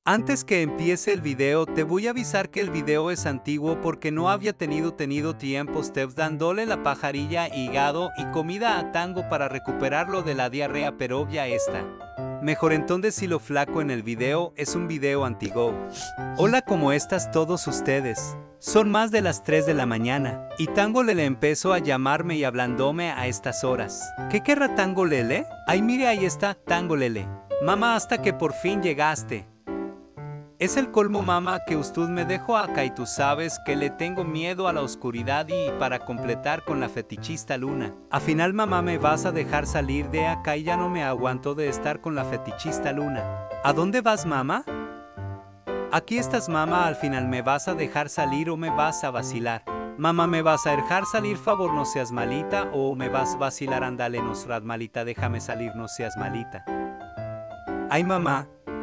Antes que empiece el video, te voy a avisar que el video es antiguo porque no había tenido tiempo Steph dándole la pajarilla, hígado y comida a Tango para recuperarlo de la diarrea, pero ya está. Mejor entonces si lo flaco en el video es un video antiguo. Hola, ¿cómo estás todos ustedes? Son más de las 3 de la mañana y Tango Lele empezó a llamarme y hablándome a estas horas. ¿Qué querrá Tango Lele? Ay, mire, ahí está Tango Lele. Mamá, hasta que por fin llegaste. Es el colmo, mamá, que usted me dejó acá y tú sabes que le tengo miedo a la oscuridad y para completar con la fetichista Luna. Al final, mamá, me vas a dejar salir de acá y ya no me aguanto de estar con la fetichista Luna. ¿A dónde vas, mamá? Aquí estás, mamá, al final me vas a dejar salir o me vas a vacilar. Mamá, me vas a dejar salir, favor, no seas malita, o me vas a vacilar, andale, no seas malita, déjame salir, no seas malita. Ay, mamá.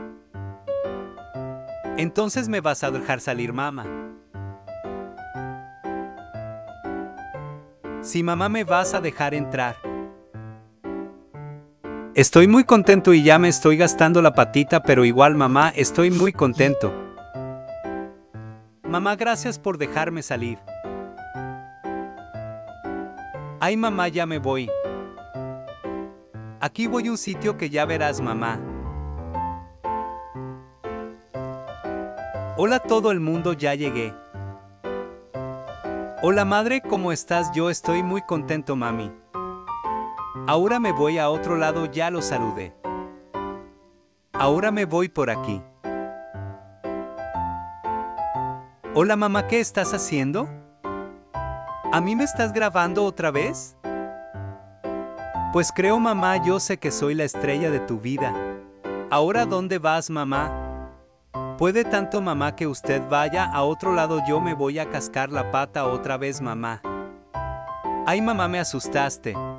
Entonces me vas a dejar salir, mamá. Sí, mamá, me vas a dejar entrar. Estoy muy contento y ya me estoy gastando la patita, pero igual, mamá, estoy muy contento. Mamá, gracias por dejarme salir. Ay, mamá, ya me voy. Aquí voy a un sitio que ya verás, mamá. Hola todo el mundo, ya llegué. Hola madre, ¿cómo estás? Yo estoy muy contento, mami. Ahora me voy a otro lado, ya lo saludé. Ahora me voy por aquí. Hola mamá, ¿qué estás haciendo? ¿A mí me estás grabando otra vez? Pues creo, mamá, yo sé que soy la estrella de tu vida. ¿Ahora dónde vas, mamá? Puede tanto, mamá, que usted vaya a otro lado, yo me voy a cascar la pata otra vez, mamá. Ay, mamá, me asustaste.